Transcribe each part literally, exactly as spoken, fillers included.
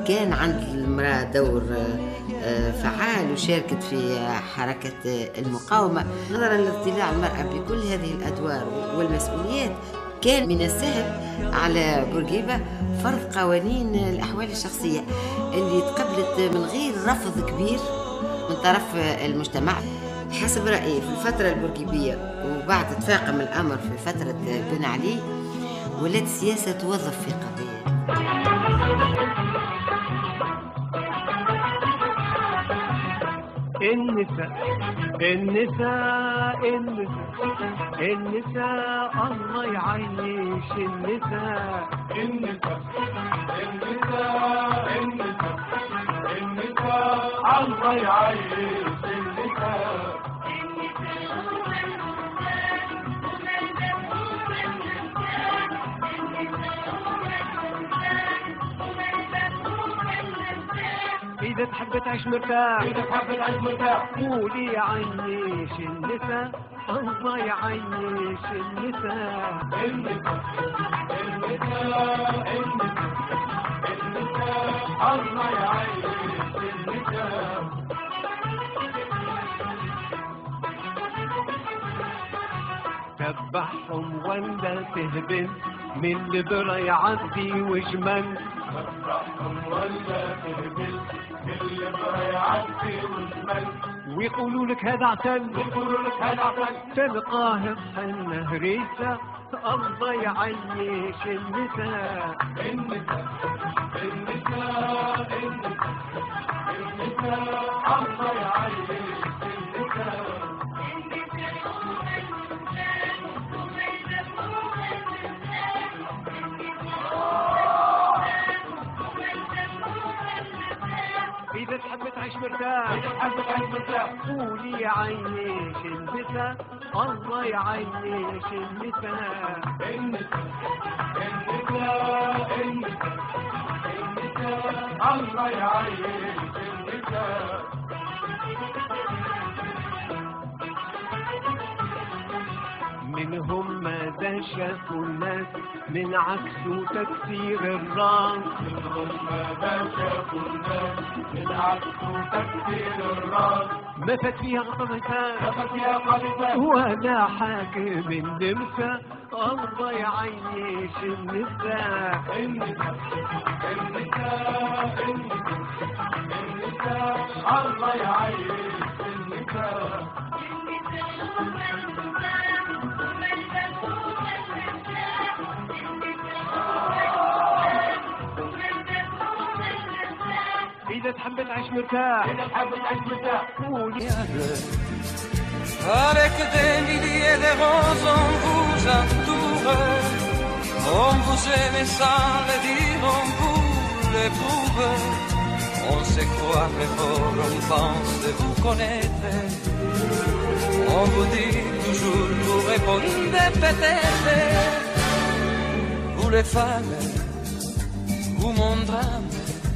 كان عند المرأة دور فعال وشاركت في حركة المقاومة. نظرا لاطلاع المرأة بكل هذه الأدوار والمسؤوليات، كان من السهل على بورقيبة فرض قوانين الأحوال الشخصية اللي تقبلت من غير رفض كبير من طرف المجتمع. حسب رأيي في الفترة البورقيبية وبعد تفاقم الأمر في فترة بن علي، ولات السياسة توظف في قضية. النساء النساء النساء النساء الله يعيش النساء النساء النساء النساء النساء الله يعيش النساء. إذا تحب تعيش مرتاح إذا تحب تعيش مرتاح قولي يعيش النساء الله يعيش النساء. النساء النساء النساء الله يعيش النساء. تبعهم ولا تهبل من البرا يعدي وجمل. تبعهم ولا تهبل من البرا يعدي وجمل. ويقولوا لك هذا عسل يقولوا لك هذا عسل تلقاه بحن هريسة الله يعيش النساء. النساء النساء النساء الله يعيش النساء. إذا تحب تعيش مرتاح إذا تحب تعيش مرتاح قولي يعيش النساء الله يعيش النساء. النساء النساء النساء الله يعيش النساء. منهم ماذا شافوا الناس من عكس وتكسير الراس. منهم ماذا شافوا الناس من عكس وتكسير الراس. ما فات فيها قضيتان ما فات فيها قضيتان ولا حاكم النمسا الله يعيش النساء. النساء النساء النساء الله يعيش النساء. إذا تحب تعيش مرتاح إذا تحب تعيش مرتاح قولي avec des milliers de roses on vous entoure, on vous aime sans le dire, on vous l'éprouve, on se croit très fort, on pense vous connaître, on vous dit toujours, vous répondez peut-être, vous les femmes, vous mon drame.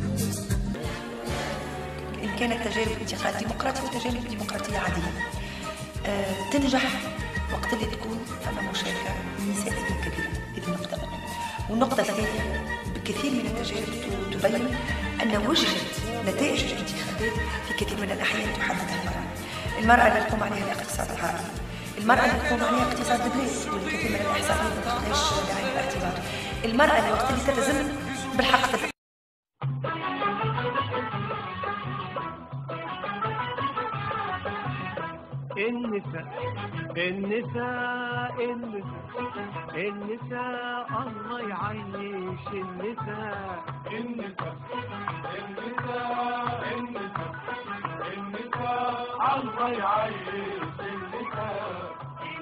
إن كانت تجارب انتخابات ديمقراطية وتجارب ديمقراطية عادية أه تنجح وقت اللي تكون فما مشاركة نسائية كبيرة. هذه النقطة الأولى. والنقطة الثانية بكثير من التجارب تبين أن وجهة نتائج الانتخابات في كثير من الأحيان تحددها المرأة. المرأة اللي تقوم عليها الاقتصاد العربي، المرأة اللي تقوم عليها اقتصاد البلاد واللي كثير من الإحصائيات ما تاخذهاش بعين الاعتبار، المرأة اللي وقت اللي تلتزم بالحق تفعل. النساء النساء النساء النساء الله يعيش النساء. النساء النساء النساء النساء الله يعيش النساء.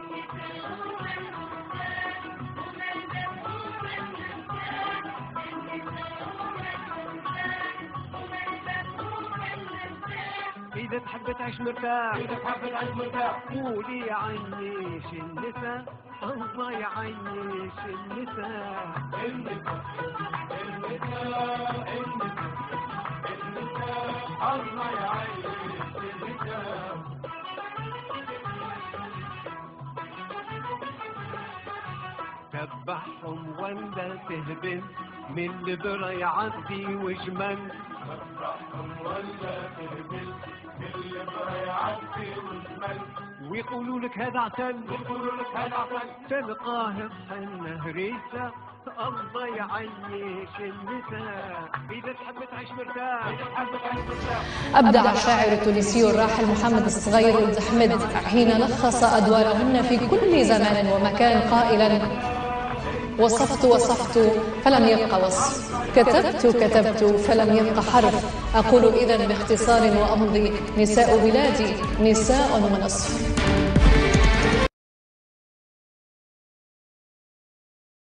إذا تحب تعيش مرتاح إذا تحب تعيش مرتاح قولي يعيش النساء الله يعيش النساء. النساء النساء النساء الله يعيش النساء. تبع تذبحهم ولا تهبل من البرا يعدي وجمل تذبحهم ولا تهبل من البرا يعدي وجمل ويقولوا لك هذا عسل يقولوا لك هذا عسل تلقاه بحنه هريسة الله يعيش النساء إذا تحب تعيش مرتاح إذا تحب تعيش مرتاح. أبدع الشاعر التونسي الراحل محمد الصغير ولد أحمد حين لخص أدوارهن في كل زمان ومكان قائلا: وصفت وصفت فلم يبق وصف، كتبت كتبت فلم يبق حرف، أقول إذن باختصار وأمضي: نساء بلادي نساء ونصف.